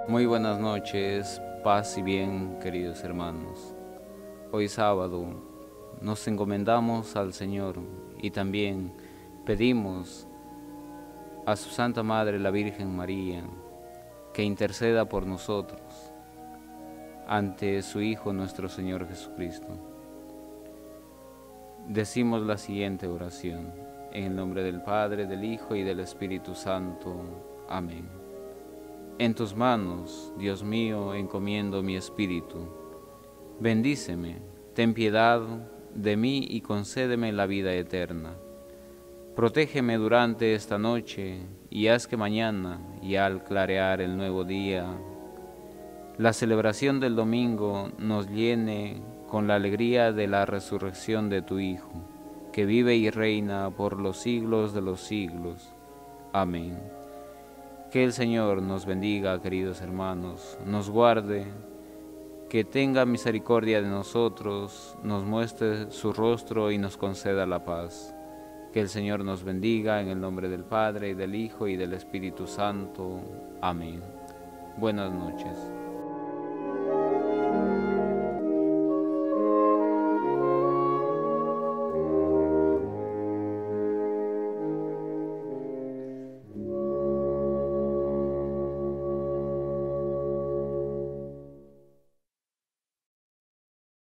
Muy buenas noches, paz y bien, queridos hermanos. Hoy sábado nos encomendamos al Señor y también pedimos a su Santa Madre, la Virgen María, que interceda por nosotros ante su Hijo nuestro Señor Jesucristo. Decimos la siguiente oración: en el nombre del Padre, del Hijo y del Espíritu Santo. Amén. En tus manos, Dios mío, encomiendo mi espíritu. Bendíceme, ten piedad de mí y concédeme la vida eterna. Protégeme durante esta noche y haz que mañana, y al clarear el nuevo día, la celebración del domingo nos llene con la alegría de la resurrección de tu Hijo, que vive y reina por los siglos de los siglos. Amén. Que el Señor nos bendiga, queridos hermanos, nos guarde, que tenga misericordia de nosotros, nos muestre su rostro y nos conceda la paz. Que el Señor nos bendiga en el nombre del Padre, y del Hijo, y del Espíritu Santo. Amén. Buenas noches.